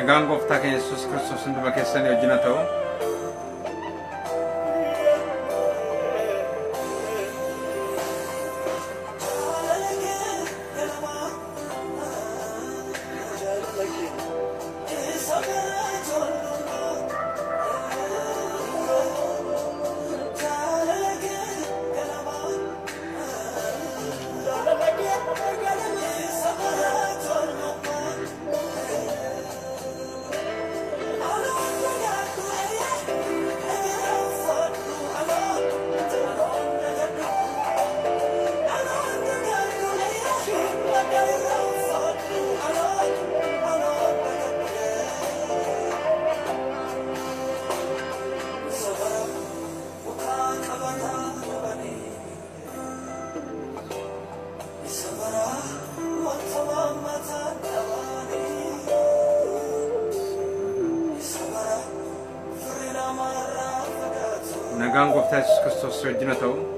nagaan gooftaa keenya Yesuus Kiristoos hunduma keessanii wajjin haa ta'u. nagaan gooftaa Yesuus Kiristoos wajjin haa ta'u.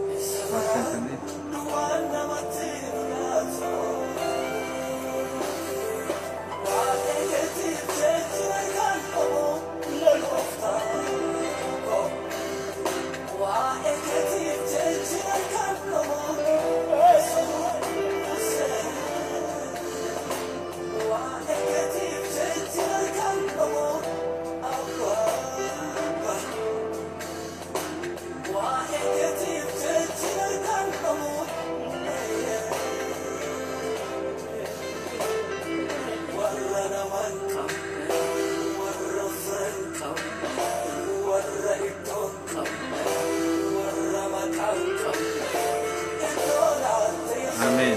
Amen.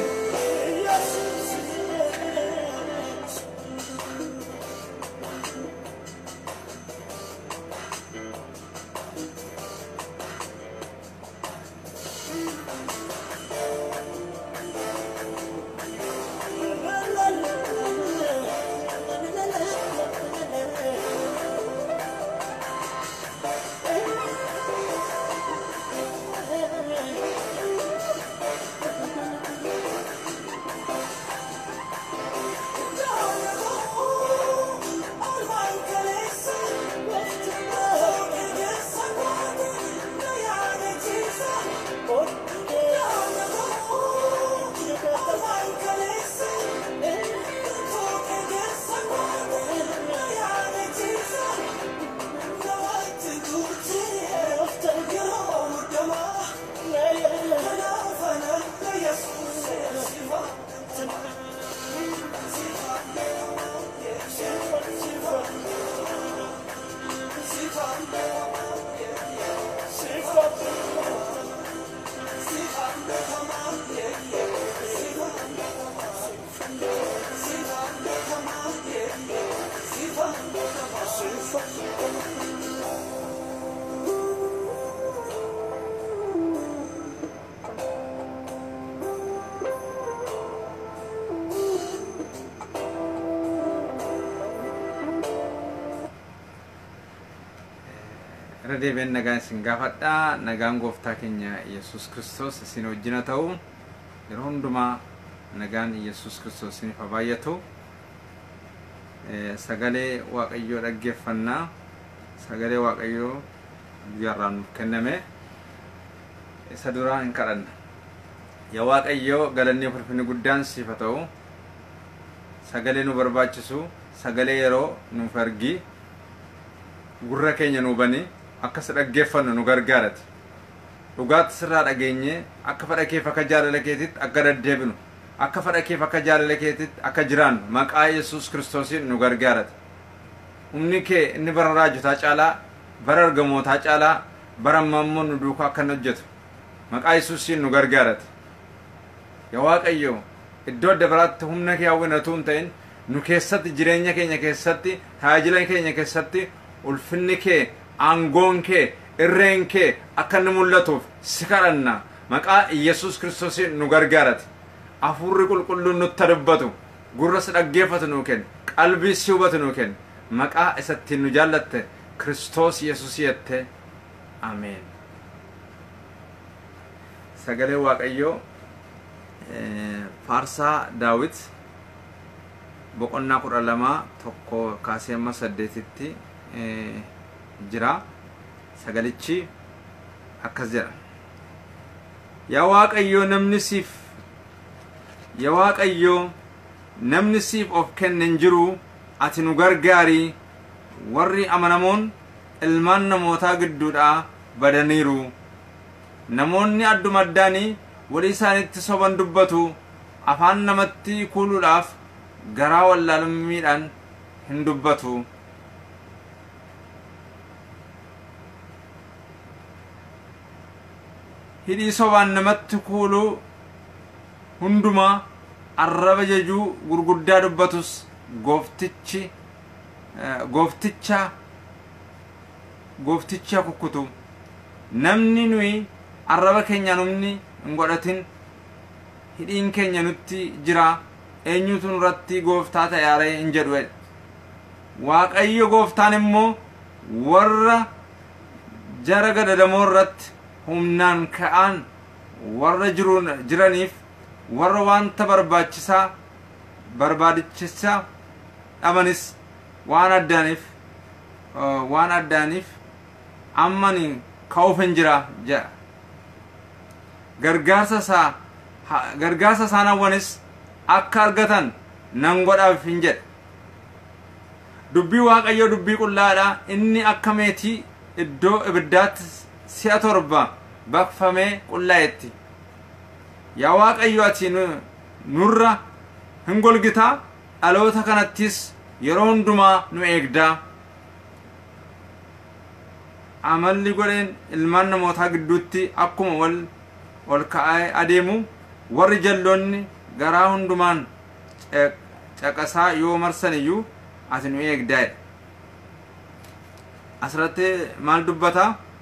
Radeben nagaan sin gaafadha. nagaan gooftaa keenya Yesuus Kiristoos isin wajjin haa ta'u. yeroo hundumaa nagaan Yesuus Kiristoos isiniif haa baay'atu. sagalee waaqayyoo dhaggeeffannaa. sagalee waaqayyoo guyyaarraa nuuf kenname isa duraa hin kadhanna. yaa waaqayyoo galanni ulfinni guddaan siif haa ta'u. sagalee nu barbaachisu sagalee yeroo nuuf argi gurra keenya nu bani akka dhaggeeffannu nu gargaarati. dhugaatti sirraa dhageenye akka fedha keef akka jaalala keetitti akka deddeebinu akka fedha keef akka jaalala keetitti akka jiraannu maqaa Yesuus Kiristoosiin nu gargaarati. humni kee inni bara raajotaa caalaa bara argamootaa caalaa bara ammoo nu duukaa akka hojjetu maqaa Yesuusiin nu gargaarati. yaa waaqayyo iddoo adda biraatti humna kee hawwinatu hin ta'in nu keessatti jireenya keenya keessatti tajaajila keenya keessatti ulfinni kee aangoon kee irreen kee akka inni mul'atuuf si kadhanna maqaa Yesuus Kiristoosiin nu gargaarati. hafuurri qulqulluun nutti dubbatu gurra si dhaggeeffatu nuu kenni qalbii si hubatu nuu kenni maqaa isatti nu jaallatte Kiristoos Yesuus yette. Ameen. sagalee waaqayyoo faarsaa Daawit boqonnaa 12 tokko kaasee amma 8tti jira. Sagalichi akkas jedha. Yaa Waaqayyo namni siif of kennan jiru ati nu gargaari. Warri amanamoon ilmaan namootaa gidduudhaa badaniiru. Namoonni adduma addaanii walii isaaniitti soban dubbatu. Afaan namatti kuuluudhaaf garaa wallaalummiidhaan hin dubbatu. Hidhii sobaan namatti kuulu hundumaa arraba jajuu gurguddaa dubbatus goofticha kukkutu. Namni nuyi arraba keenya numni hin godhatin hidhiin keenya nutti jira eenyutu nurratti gooftaa ta'e hin jedhu. Waaqayyo gooftaan immoo warra jara gadadamoo irratti humnaan ka'an warra jiraniif warra wanta barbaadichisaa dhabanis waan addaaniif ammani ka'uuf hin jira jedha. Gargaarsa isaan hawwanis akka argatan nan godhaaf hin jedhe. Dubbii Waaqayyoo dubbii qullaadha. Inni akka meetii iddoo ibiddaatti si'a 7 baqfamee qullaa'etti. Yaa Waaqayyo ati nurra hin golgitaa dhaloota kanattis yeroo hundumaa nu eegdaa. Amalli godheen ilmaan namootaa gidduutti akkuma ol ka'ee adeemu warri jalloonni garaa hundumaan caqasaa yoo marsan iyyuu ati nu eegdaa. Asirratti maal dubbata?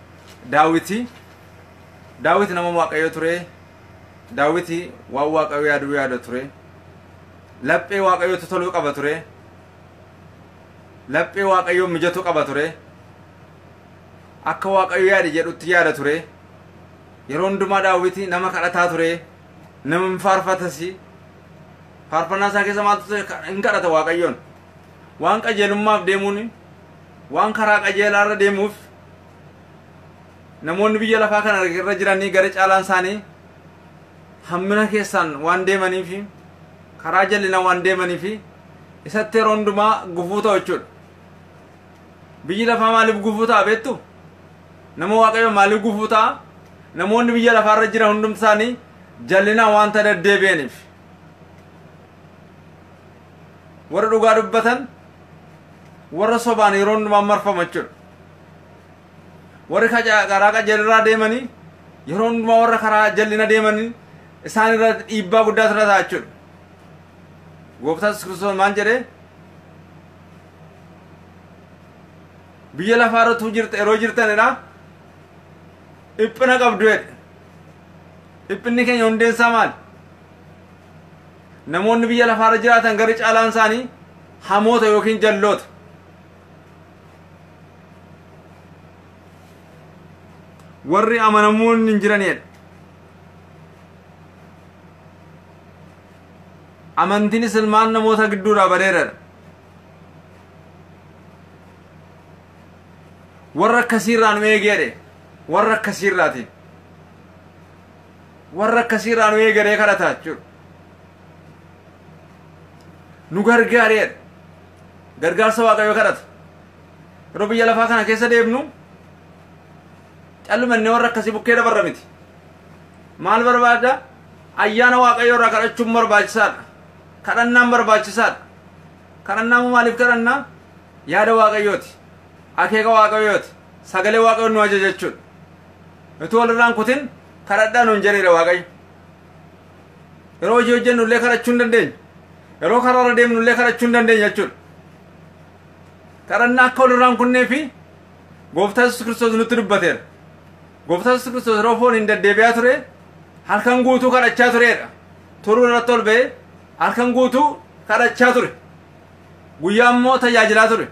Daawit nama Waaqayyo ture. Daawit waan Waaqayyo yaada ture. Laphee Waaqayyotti toluu qaba ture. Laphee Waaqayyo mijatu qaba ture. Akka Waaqayyo yaade jedhutti yaada ture. Yeroo hundumaa Daawit nama kadhataa ture. Nama faarfatasi. Faarfannaa isaa keessa maaltu hin kadhata Waaqayyoon. Waan qajeelummaaf deemuun waan karaa qajeelaarra deemuuf namoonni biyya lafaa kana irra jiranii gara caalaan isaanii hammina keessaan waan deemaniif karaa jal'ina waan deemaniif isatti yeroo hundumaa gufuu ta'u jechuudha. Biyyi lafaa maaliif gufuu ta'a beektu? Nama Waaqayyo maaliif gufuu ta'a? Namoonni biyya lafaarra jiran hundumti isaanii jal'ina wanta deddeebi'aniif. Warra dhugaa dubbatan warra sobaan yeroo hundumaa marfama jechuudha. Warri karaa qajeelirraa deemanii yeroo hundumaa warra karaa jal'ina deemanii isaan irra dhiibbaa guddaa tura ta'a jechuudha. Gooftaan Yesuus Kiristoos maal jedhee? Biyya lafaarratti yeroo jirtanidha dhiphina qabdu jedhe. Dhiphinni keenya hundeensaa maali? Namoonni biyya lafaarra jiraatan gari caalaan isaanii hamoota yookiin jalloota. Warri amanamoon hin jiranidha. Amantiinis ilmaan namoota gidduudhaa bareedaadha. Warra akkasiirraa nu eegee warra akkasiirraa nu eegee kadhataa jechuudha. Nu gargaareedha. Gargaarsa Waaqayyoo kadhata. Yeroo biyya lafaa kana keessa deemnu callumanne warra akkasii bukkee dabarra miti. Maal barbaada? Ayyaana Waaqayyoo irraa kadhachuun barbaachisaadha. Kadhannaan barbaachisaadha. Kadhannaan maaliif kadhannaa? Yaada Waaqayyooti. Akeeka Waaqayyooti. Sagalee Waaqayyoon nu ajaja jechuudha. Utuu walirraan kutin kadhadhaa nuun jedheera Waaqayyo. Yeroo hojii hojjennu illee kadhachuu hin dandeenyu. Yeroo karaarra deemnu illee kadhachuu hin dandeenyu jechuudha. Kadhannaa akka walirraan kunnee fi Gooftaan Yesuus Kiristoos nutti dubbateera. Gooftaan Yesuus Kiristoos yeroo foon hin deddeebi'aa ture halkan guutuu kadhachaa tureedha. Turuu irratti ol ba'ee halkan guutuu kadhachaa ture. Guyyaa immoo tajaajilaa ture.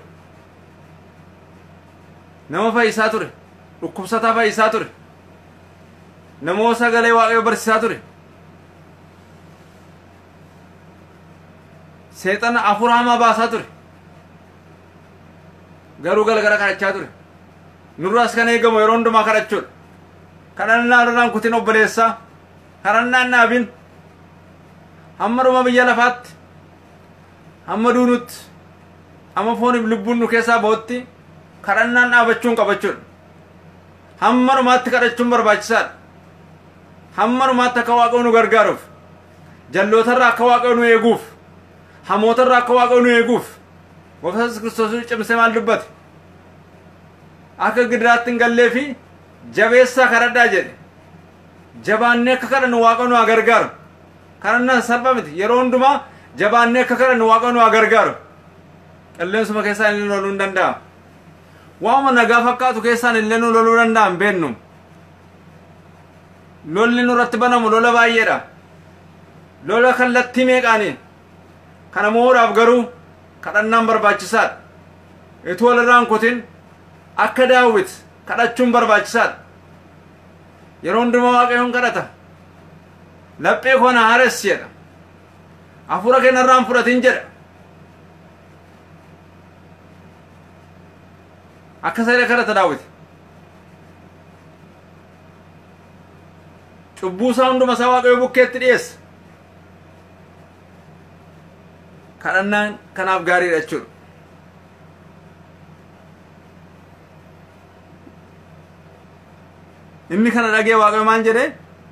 Nama fayyisaa ture. Dhukkubsataa fayyisaa ture. Namoota sagalee Waaqayyoo barsiisaa ture. seexana afurama baasaa ture garuu galgala kadhachaa ture nurraas kan eegamu yeroo hundumaa kadhachuudha kadhannaa irraan kutin obboleessaa kadhannaan naabin hamma dhuma biyya lafaatti hamma duunutti amma fooniif lubbuun nu keessaa ba'utti kadhannaan dhaabachuun qabachuudha hamma dhumaatti kadhachuun barbaachisaadha hamma dhumaatti akka Waaqayyo nu gargaaruuf jalloota akka Waaqayyo nu eeguuf hamoota akka Waaqayyo nu eeguuf Gooftaan Kiristoos cimsee maal dubbate akka gidiraatti hin gallee fi jabeessaa kadhadhaa jedhe jabaannee akka kadhannu Waaqayyo nu gargaaru kadhannaan salphaa miti yeroo hundumaa jabaannee akka kadhannu Waaqayyo nu gargaaru qilleensuma keessaan illee loluu hin danda'a waama nagaa fakkaatu keessaan illee nu loluu danda'an beennu lolli nurratti banamu lola baay'eedha lola kallattii meeqaanii kana mooraaf garuu kadhannaan barbaachisaadha itti walirraan kutin akka Daawit kadhachuun barbaachisaadha yeroo hundumaa Waaqayyoon kadhata laphee koo na haaressi jedha hafuura kee narraan fudhatin jedha akka sadee kadhata Daawit cubbuu isaa hunduma isaa Waaqayyo bukkeetti dhiyeessa kadhannaan kanaaf gaariidha jechuudha inni kana dhagee Waaqayyo maal jedhe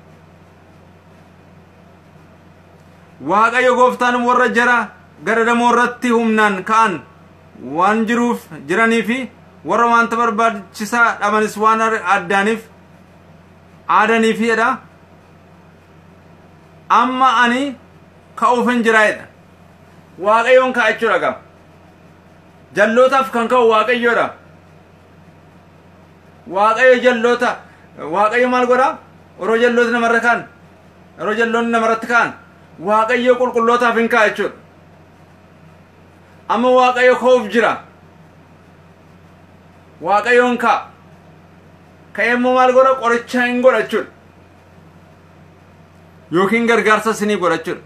Waaqayyo gooftaan warra jara gadadamoo irratti humnaan ka'an waan jiruuf jiranii fi warra wanta barbaachisaa dhabanis waan addaaniif aadanii fi jedha amma ani ka'uufin jiraayedha Waaqayyoon ka'achuudha qaba jallootaaf kan ka'u Waaqayyoodha Waaqayyo jalloota Waaqayyo maal godha yeroo jalloota namarra kaan yeroo jalloonni namarratti kaan Waaqayyo qulqullootaaf hin ka'a jechuudha amma Waaqayyo ka'uuf jira Waaqayyoon ka'a ka'eemmoo maal godha qoricha hin godha jechuudha yookiin gargaarsa isinii godha jechuudha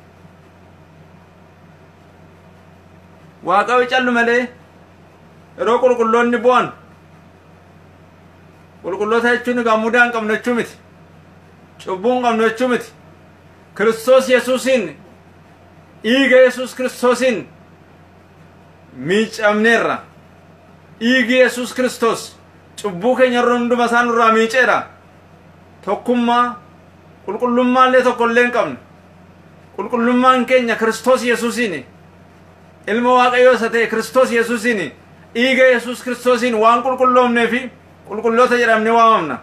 Waaqayyo callu malee yeroo qulqulloonni bu'an qulqulloota jechuun egaa mudaa hin qabnu jechuu miti cubbuu hin qabnu jechuu miti Kiristoos Yesuusiin dhiiga Yesuus Kiristoosiin miicamneerra dhiigi Yesuus Kiristoos cubbuu keenya irra hunduma isaa nurraa miiceera tokkummaa qulqullummaa illee tokko illee hin qabnu qulqullummaan keenya Kiristoos Yesuusiin ilma Waaqayyoo isa ta'e Kiristoos Yesuusiin dhiiga Yesuus Kiristoosiin waan qulqulloomnee fi qulqulloota jedhamne waamamna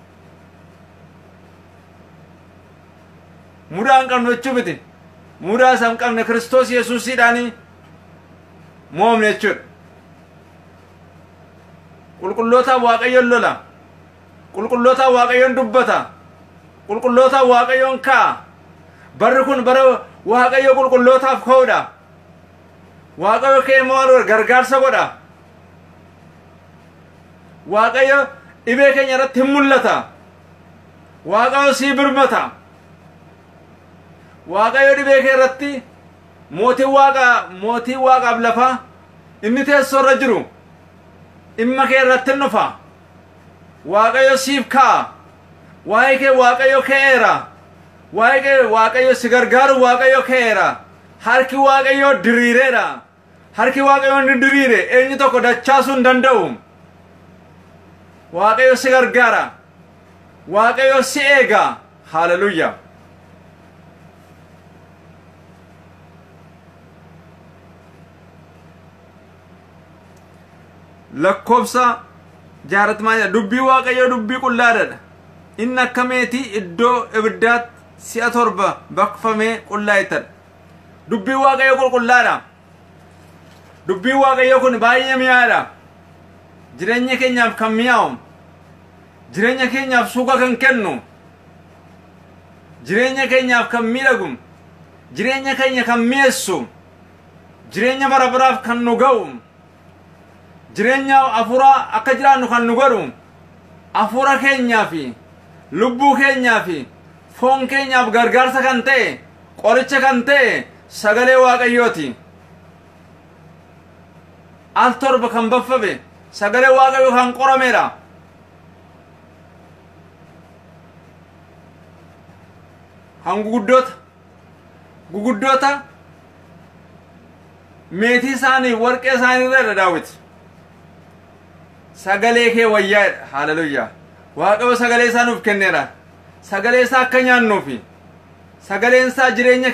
mudaa hin qabnu jechuu miti mudaa isa hin qabne Kiristoos Yesuusiidhaanii moomne jechuudha qulqullootaaf Waaqayyoon lola qulqullootaaf Waaqayyoon dubbata qulqullootaaf Waaqayyoon ka'a barri kun bara Waaqayyo qulqullootaaf ka'uudha Waaqayyo kee maal gargaarsa godha Waaqayyo dhibee keenya irratti hin mul'ata Waaqayyo sii birmata Waaqayyo dhibee kee irratti mootii waaqaaf lafa inni teessoo irra jiru dhimma kee irratti hin dhufa Waaqayyo siif ka'a waa'ee kee Waaqayyo ka'eera waa'ee kee Waaqayyo si gargaaru Waaqayyo ka'eera harki Waaqayyo diriireera harki Waaqayyo inni diriire eenyu tokko dachaasuu hin danda'u Waaqayyo si gargaara Waaqayyo si eega haleluuyaa lakkoofsa jaaratmaa dubbii Waaqayyo dubbii qullaadha inni akka meetii iddoo ibiddaatti si'a 7 baqfamee qullaa'etan dubbii Waaqayyo qulqullaadha dubbii Waaqayyo kun baay'ee mi'aadha jireenya keenyaaf kan mi'aawu jireenya keenyaaf suuqa kan kennu jireenya keenyaaf kan miidhagu jireenya keenya kan mi'eessu jireenya bara baraaf kan nu ga'u jireenya afuura akka jiraannu kan nu godhu afuura keenyaa fi lubbuu keenyaa fi foon keenyaaf gargaarsa kan ta'e qoricha kan ta'e sagalee Waaqayyooti al torba kan baffabe sagalee waaqayyo kan qorameera han guguddoota meetii isaanii warqee isaanii irra daawit sagalee kee wayyaa haleluuyaa waaqayyo sagalee isaa nuuf kenneera sagalee isaa akka nyaannuufi sagaleen isaa jireenya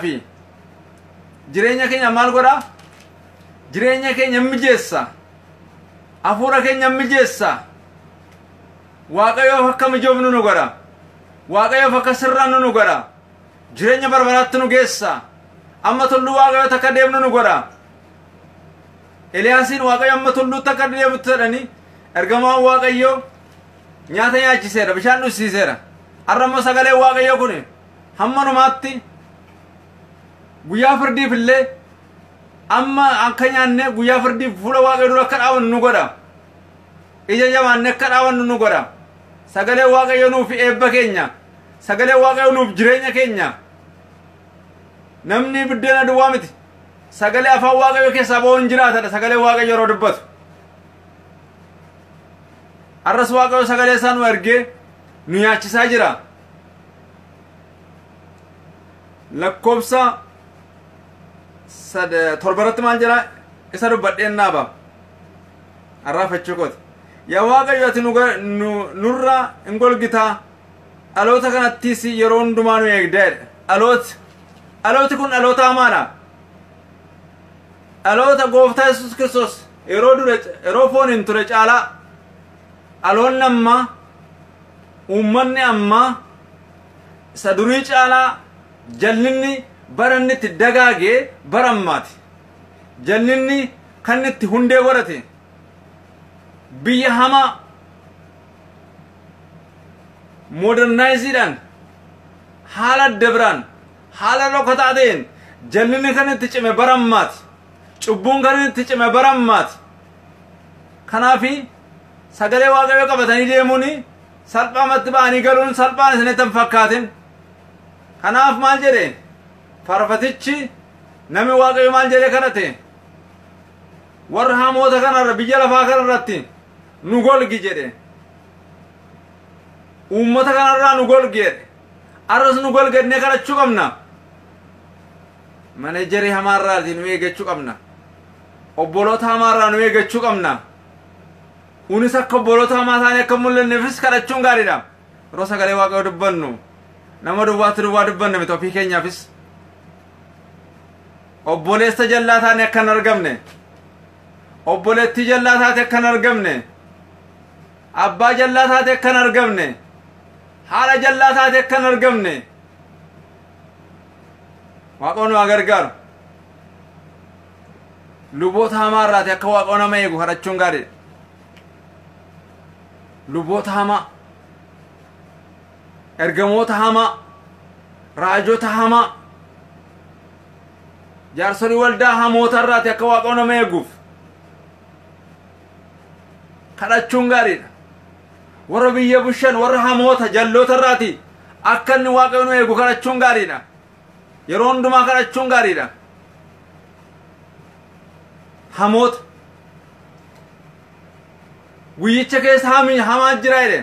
keenya maal godha jireenya keenya mijeessa afuura keenya mijeessa waaqayyo akka mijoofnu nu godha waaqayyo akka sirraannu nu godha jireenya barbaraatti nu geessa amma tullu waaqayyo takka deemnu nu godha Eliyaasiin waaqayyo amma tullu takka deemu tadhani ergamaan waaqayyo nyaata nyaachiseera bishaan dhusiiseera arrama sagalee waaqayyo kun hamma numaatti guyyaa firdiif illee amma akka nyaanne guyyaa firdiif fuula waaqayyo dura akka dhaabannu nu godha ija jabaanne akka dhaabannu nu godha sagalee waaqayyo nuuf eebba keenya sagalee waaqayyo nuuf jireenya keenya namni biddeena duwwaa miti sagalee afaan waaqayyo keessaa ba'uun jiraatadha sagalee waaqayyo yeroo dubbatu arras waaqayyo sagalee isaa nu ergee nu nyaachisaa jira lakkoobsa torbarratti maal jira isa dubbadheen naaba arraafachuu kooti yaa waaqayyo ati nurra hin golgitaa dhaloota kanattis yeroo hundumaa nu eegdeedha dhalooti kun dhaloota hamaadha dhaloota gooftaa Yesuus Kiristoos yeroo fooniin ture caalaa dhaloonni ammaa uummanni ammaa isa durii caalaa jallinni baranni itti dagaagee barammaati jallinni kan itti hundee godhate biyya hamaa modernaayiziidhaan haala dabraan haala dhokataa ta'een jallinni kan itti cime barammaati cubbuun kan itti cime barammaati kanaafi sagalee waaqayyo qabatanii deemuuni salphaamatti ba'anii galuun salphaan isinitti hin fakkaatin kanaaf maal jedhe farfatichi nami waaqayyo maal jedhe kadhate warra hamoota kanarra biyya lafaa kanarratti nu golgi jedhe uummata kanarraa nu golgi jedhe arras nu golgannee kadhachuu qabna maneejarii hamaarraatii nu eeggachuu qabna obboloota hamaarraa nu eeggachuu qabna unis akka obboloota hamaa isaanii akka mul'anneefis kadhachuun gaariidha yeroo sagalee waaqayyo dubbannu nama duwwaatti duwwaa dubbanne miti ofii keenyaafis obboleessa jallaa taane akka hin argamne obboleettii jallaa taate akka hin argamne abbaa jallaa taate akka hin argamne haala jallaa taate akka hin argamne waaqayyo nu gargaaru luboota hamaarraati akka waaqayyo nama eegu kadhachuun gaariidha luboota hamaa ergamoota hamaa raajota hamaa jaarsolii waldaa hamoota irraati akka waaqayyo nama eeguuf kadhachuun gaariidha warra biyya bushan warra hamoota jalloota irraati akka inni waaqayyo nu eegu kadhachuun gaariidha yeroo hundumaa kadhachuun gaariidha hamoota guyyicha keessa hamaa jira jedhe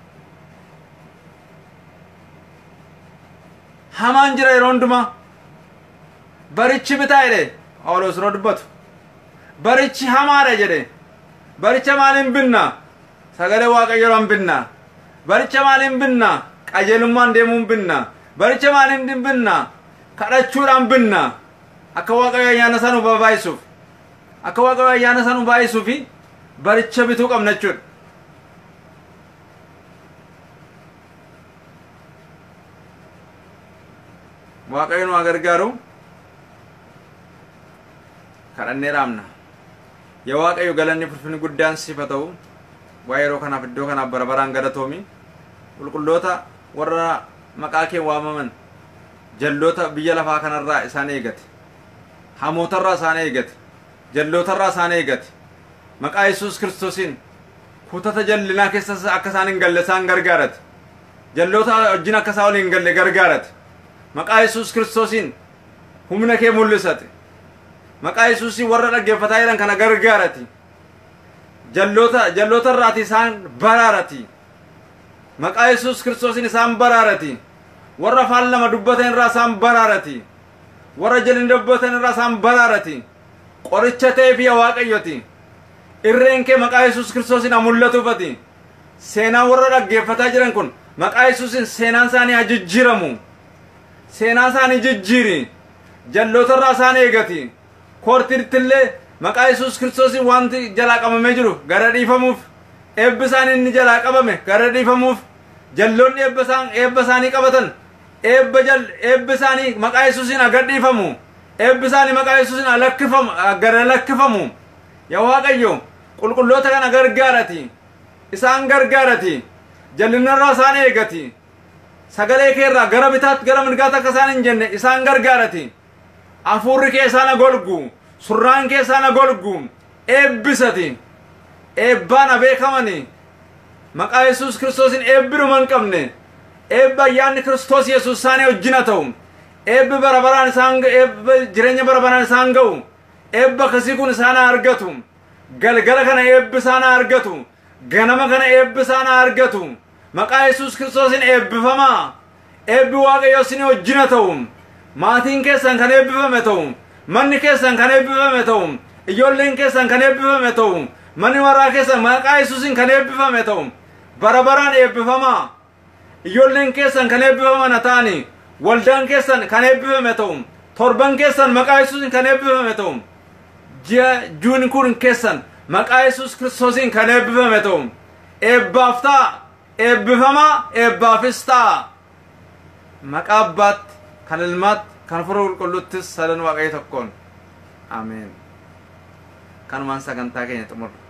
hamaan jira yeroo hundumaa barichi bitaa jedhe Phaawulos yeroo dubbatu barichi hamaadha jedhe baricha maaliin binna sagalee waaqayyoon binna baricha maaliin binna qajeelummaan deemuun binna baricha maaliin binna kadhachuudhaan binna akka waaqayyo ayyaana isaa nu baay'isuuf akka waaqayyo ayyaana isaa nu baay'isuufi baricha bituu qabna jechuudha waaqayyo nu gargaaru kadhannee raamna yaa waaqayyo galanni ulfinni guddaan siif haa ta'u waa'ee yeroo kanaaf iddoo kanaaf bara baraan galatoomi qulqulloota warra maqaa kee waamaman jalloota biyya lafaa kanarraa isaan eegate hamootarraa isaan eegate jallootarraa isaan eegate maqaa Yesuus Kiristoosiin kutata jallinaa keessa akka isaan hin galle isaan gargaarate jalloota wajjin akka isaan waliin hin galle gargaarate maqaa Yesuus Kiristoosiin humna kee mul'isate maqaa Yesuusii warra dhaggeeffataa jiran kana gargaarati jalloota irraati isaan baraarati maqaa Yesuus Kiristoosin isaan baraarati warra afaan lama dubbatan irraa isaan baraarati warra jalin dubbatan irraa isaan baraarati qoricha ta'ee fi Waaqayyooti irreen kee maqaa Yesuus Kiristoosin mul'atufati seenaan warra dhaggeeffataa jiran kun maqaa Yesuusin seenaan isaanii ajijjiiramu seenaa isaanii jijjiiri jalloota irraa isaan eegati koortirtillee maqaa Yesuus Kiristoosin wanti jalaa qabamee jiru gara dhiifamuuf eebbi isaanii inni jalaa qabame gara dhiifamuuf jalloonni eebba isaanii qabatan eebbi isaanii maqaa Yesuusin aga dhiifamu eebbi isaanii maqaa Yesuusin gara lakkifamu yaa Waaqayyo qulqulloota kana gargaarati isaan gargaarati jallinarraa isaan eegati sagalee kee irraa gara bitaatti gara mirgaatti akka isaan hin jenne isaan gargaarati hafuurri kee isaan golgu surraan kee isaan golgu eebbisati eebbaan beekamani maqaa Yesuus Kiristoosin eebbidhuma hin qabne eebba ayyaanni Kiristoos Yesuus isaanii wajjin ta'u eebbi barabaraan isaan eebba jireenya barabaraan isaan ga'u eebba akkasii kun isaan argatu galgala kana eebbi isaan argatu ganama kana eebbi isaan argatu maqaa Yesuus Kiristoosin eebbifamaa eebbi Waaqayyo isin wajjin ta'u maatiin keessan kan eebbifame ta'u manni keessan kan eebbifame ta'u ijoolleen keessan kan eebbifame ta'u manni warraa keessan maqaa Yesuusin kan eebbifame ta'u barabaraan eebbifamaa ijoolleen keessan kan eebbifaman ta'ani waldaan keessan kan eebbifame ta'u torban keessan maqaa Yesuusin kan eebbifame ta'u juuni kun keessan maqaa Yesuus Kiristoosin kan eebbifame ta'u eebbaaf ta'a eebbifamaa eebbaafis ta'a maqaa Abbaatti kan Ilmaatti kan Hafuura Qulqulluuttis sadan Waaqayyo tokkoon ameen kanumaan sagantaa keenya xumurra